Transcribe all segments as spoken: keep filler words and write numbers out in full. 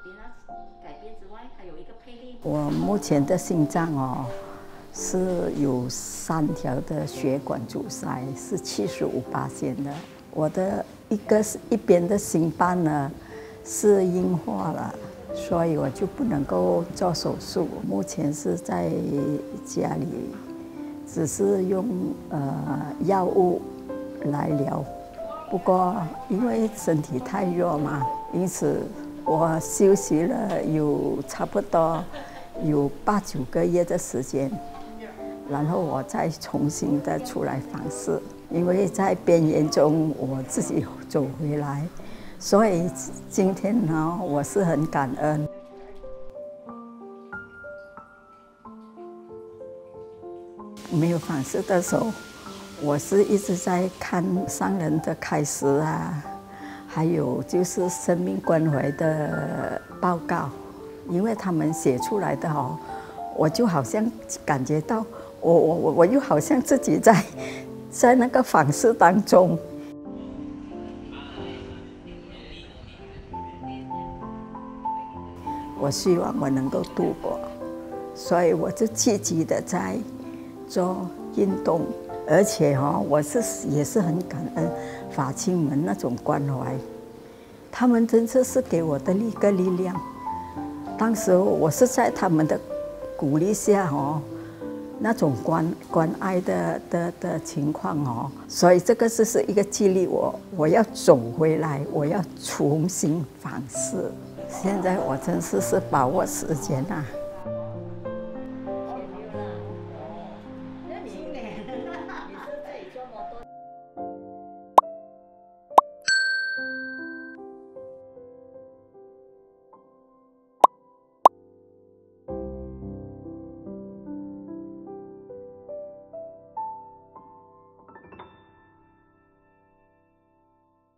改变之外，还有一个配例。 我目前的心脏哦，是有三条的血管阻塞，是七十五巴仙的。我的一个一边的心瓣呢是硬化了，所以我就不能够做手术。目前是在家里，只是用呃药物来疗。不过因为身体太弱嘛，因此我休息了有差不多有八九个月的时间，然后我再重新的出来访视。因为在边缘中我自己走回来，所以今天呢，我是很感恩。没有访视的时候，我是一直在看商人的开示啊，还有就是生命关怀的报告，因为他们写出来的哦，我就好像感觉到我我我我又好像自己在在那个访视当中。我希望我能够度过，所以我就积极的在做运动，而且哦，我是也是很感恩法亲们那种关怀，他们真的是给我的一个力量。当时我是在他们的鼓励下哦，那种关关爱的的的情况哦，所以这个就是一个激励我，我要走回来，我要重新访视。现在我真是是把握时间啊。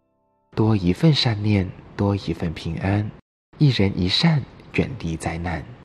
多一份善念，多一份平安，一人一善，远离灾难。